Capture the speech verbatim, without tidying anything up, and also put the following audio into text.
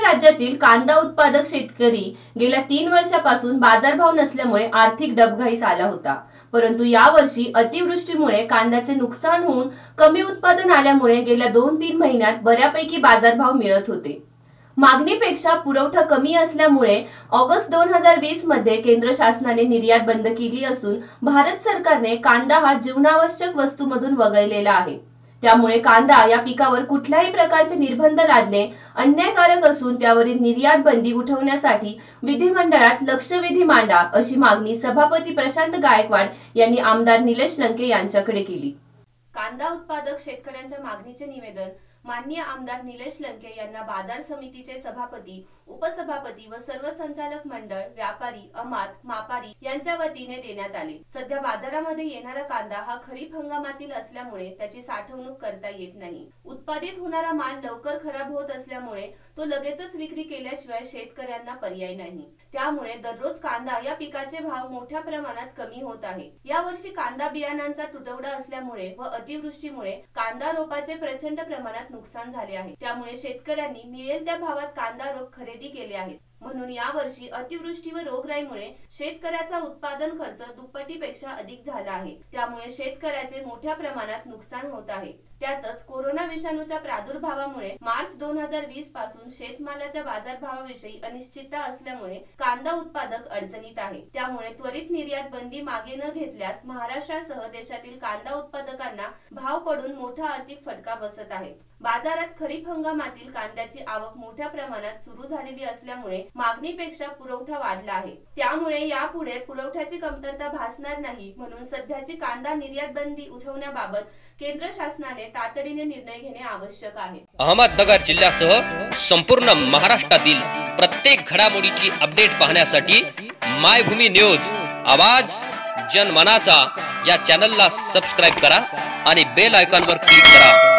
राज्यातील कांदा उत्पादक शेतकरी गेल्या तीन वर्षापासून बाजारभाव नसल्यामुळे आर्थिक डबघाईस आला होता। परंतु यावर्षी अतिवृष्टीमुळे कांद्याचे नुकसान होऊन कमी उत्पादन आल्यामुळे गेल्या दोन तीन महिन्यात बऱ्यापैकी बाजारभाव मिळत होते। मागणीपेक्षा पुरवठा कमी असल्यामुळे ऑगस्ट दोन हजार वीस मध्ये केंद्र शासनाने निर्यात बंद केली असून भारत सरकारने कांदा हा जीवनावश्यक वस्तूमधून वगळलेला आहे। त्यामुळे कांदा या पिकावर कुठल्याही प्रकारचे निर्बंध लादणे अन्यायकारक असून त्यावरील निर्यात बंदी उठवण्यासाठी विधिमंडळात लक्षवेधी मांडा अशी मागणी सभापती प्रशांत गायकवाड यांनी आमदार निलेश लंके यांच्याकडे केली। कांदा उत्पादक शेतकऱ्यांच्या मागणीचे निवेदन माननीय आमदार निलेश लंके यांना बाजार समितीचे सभापती, उपसभापती व सर्व संचालक मंडळ, व्यापारी, अमात, मापारी यांच्या वतीने देण्यात आले। सध्या बाजारामध्ये येणारा कांदा हा खरीप हंगामातील असल्यामुळे त्याची साठवणूक करता येत नाही। उत्पादित होणारा माल लवकर खराब होत असल्यामुळे तो लगेचच विक्री केल्याशिवाय शेतकऱ्यांना पर्याय नाही। त्यामुळे दररोज कांदा या पिकाचे भाव मोठ्या प्रमाणात कमी होत आहे। या वर्षी कांदा बियाणांचा तुटवडा असल्यामुळे व अतिवृष्टीमुळे कांदा रोपाचे प्रचंड प्रमाणात नुकसान झाले आहे। त्यामुळे शेतकऱ्यांनी मिळेल त्या भावात कांदा रोप खरेदी केले आहेत। म्हणून यावर्षी अतिवृष्टी व रोगराईमुळे शेतकऱ्याचा उत्पादन खर्च दुप्पटीपेक्षा अधिक झाला आहे। त्यामुळे शेतकऱ्याचे मोठ्या प्रमाणात नुकसान होत आहे। त्यातच कोरोना विषाणूच्या प्रादुर्भावामुळे मार्च दोन हजार वीस पासून शेतमालाच्या बाजारभावाविषयी अनिश्चितता असल्यामुळे कांदा उत्पादक अडचणीत आहे। त्यामुळे त्वरित निर्यात बंदी मागे न घेतल्यास महाराष्ट्रासह देशातील कांदा उत्पादकांना भाव पडून मोठा आर्थिक फटका बसत आहे। बाजारात खरीप हंगामातील कांद्याची आवक मोठ्या प्रमाणात सुरू झालेली असल्यामुळे मागणीपेक्षा पुरवठा वाढला आहे। त्यामुळे यापुढे पुरवठ्याची कमतरता भासणार नाही, म्हणून सध्याची कांदा निर्यात बंदी उठवण्याबाबत केंद्र शासनाने तातडीने निर्णय घेणे आवश्यक आहे। अहमदनगर जिल्ह्यासह संपूर्ण महाराष्ट्रातील प्रत्येक घडामोडीची अपडेट पाहण्यासाठी मायभूमी न्यूज आवाज जनमनाचा या चॅनलला सबस्क्राइब करा आणि बेल आयकॉनवर क्लिक करा।